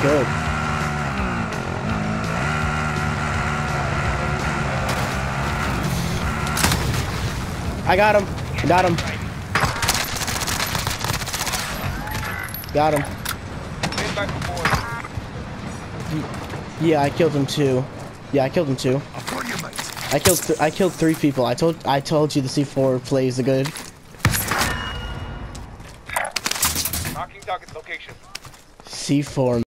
good. I got him. Got him. Got him. Yeah, I killed him too. Yeah, I killed him too. I killed 3 people. I told you the C4 plays the good. Marking target location. C4.